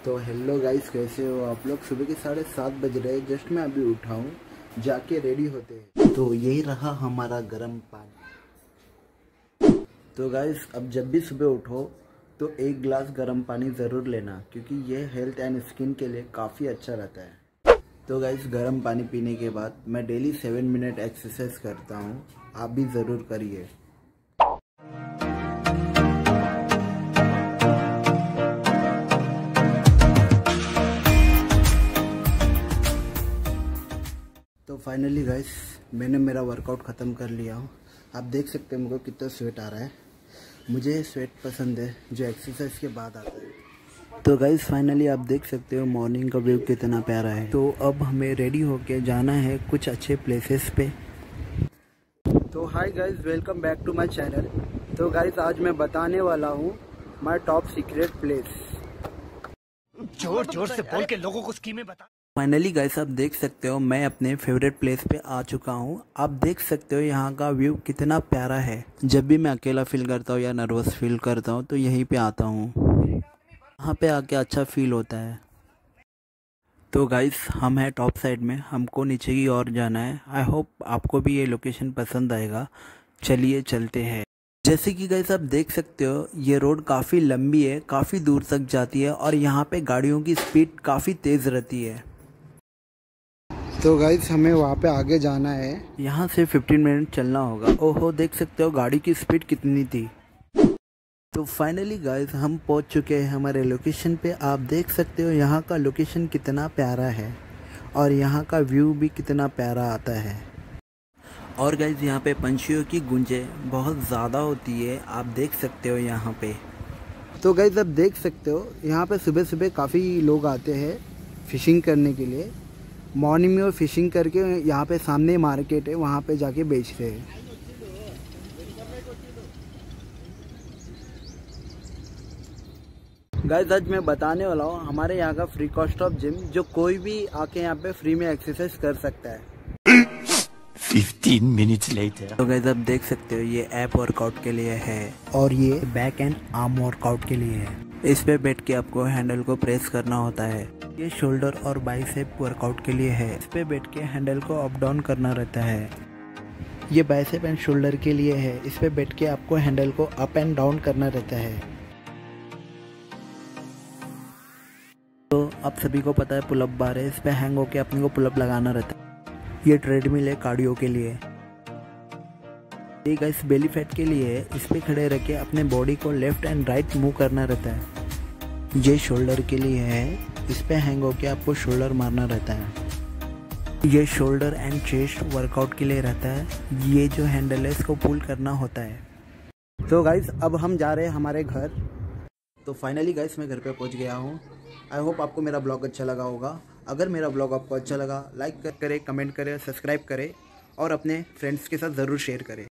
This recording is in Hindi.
तो हेलो गाइस, कैसे हो आप लोग। सुबह के 7:30 बज रहे हैं। जस्ट मैं अभी उठा हूँ, जाके रेडी होते हैं। तो यही रहा हमारा गर्म पानी। तो गाइस, अब जब भी सुबह उठो तो एक गिलास गर्म पानी ज़रूर लेना, क्योंकि ये हेल्थ एंड स्किन के लिए काफ़ी अच्छा रहता है। तो गाइस, गर्म पानी पीने के बाद मैं डेली 7 मिनट एक्सरसाइज करता हूँ। आप भी ज़रूर करिए। तो फाइनली गाइस, मैंने मेरा वर्कआउट ख़त्म कर लिया हूँ। आप देख सकते हैं मुझको कितना स्वेट आ रहा है। मुझे स्वेट पसंद है जो एक्सरसाइज के बाद आता है। तो गाइस, फाइनली आप देख सकते हो मॉर्निंग का व्यू कितना प्यारा है। तो अब हमें रेडी होके जाना है कुछ अच्छे प्लेसेस पे। तो hi guys, welcome back to my channel. तो गाइस, आज मैं बताने वाला हूँ माय टॉप सीक्रेट प्लेस। जोर जोर से बोल के लोगों को स्कीमें बता। फाइनली गाइस, आप देख सकते हो मैं अपने फेवरेट प्लेस पे आ चुका हूँ। आप देख सकते हो यहाँ का व्यू कितना प्यारा है। जब भी मैं अकेला फील करता हूँ या नर्वस फील करता हूँ तो यहीं पे आता हूँ। यहाँ पे आके अच्छा फील होता है। तो गाइस, हम हैं टॉप साइड में, हमको नीचे की ओर जाना है। आई होप आपको भी ये लोकेशन पसंद आएगा। चलिए चलते हैं। जैसे कि गाइस आप देख सकते हो, ये रोड काफ़ी लंबी है, काफ़ी दूर तक जाती है और यहाँ पे गाड़ियों की स्पीड काफ़ी तेज़ रहती है। तो गाइस, हमें वहाँ पे आगे जाना है। यहाँ से 15 मिनट चलना होगा। ओहो, देख सकते हो गाड़ी की स्पीड कितनी थी। तो फाइनली गाइस, हम पहुँच चुके हैं हमारे लोकेशन पे। आप देख सकते हो यहाँ का लोकेशन कितना प्यारा है और यहाँ का व्यू भी कितना प्यारा आता है। और गाइस, यहाँ पे पंछियों की गूंजें बहुत ज़्यादा होती है। आप देख सकते हो यहाँ पे। तो गाइस, आप देख सकते हो यहाँ पे सुबह सुबह काफ़ी लोग आते हैं फ़िशिंग करने के लिए। मॉर्निंग में वो फिशिंग करके यहाँ पे सामने मार्केट है, वहाँ पे जाके बेचते हैं। गाइस, आज मैं बताने वाला हूँ हमारे यहाँ का फ्री कॉस्ट ऑफ जिम, जो कोई भी आके यहाँ पे फ्री में एक्सरसाइज कर सकता है। 15 minutes later. तो गाइस, आप देख सकते हो ये ऐप वर्कआउट के लिए है और ये बैक एंड आर्म वर्कआउट के लिए है। इस पे बैठ के आपको हैंडल को प्रेस करना होता है। ये शोल्डर और बाइसेप वर्कआउट के लिए है। इस पे बैठ के हैंडल को अप डाउन करना रहता है। ये बाइसेप एंड शोल्डर के लिए है। इस पे बैठ के आपको हैंडल को अप एंड डाउन करना रहता है। तो आप सभी को पता है पुलअप बार है, इस पे हैंग होके अपने को पुलअप लगाना रहता है। ये ट्रेडमिल है कार्डियो के लिए। ये गाइस बेली फैट के लिए है। इस पे खड़े रह के अपने बॉडी को लेफ्ट एंड राइट मूव करना रहता है। ये शोल्डर के लिए है। इस पे हैंग होके आपको शोल्डर मारना रहता है। ये शोल्डर एंड चेस्ट वर्कआउट के लिए रहता है। ये जो हैंडल है इसको पुल करना होता है। तो गाइस, अब हम जा रहे हैं हमारे घर। तो फाइनली गाइस, मैं घर पे पहुंच गया हूं। आई होप आपको मेरा ब्लॉग अच्छा लगा होगा। अगर मेरा ब्लॉग आपको अच्छा लगा, लाइक करें, कमेंट करें, सब्सक्राइब करें और अपने फ्रेंड्स के साथ ज़रूर शेयर करें।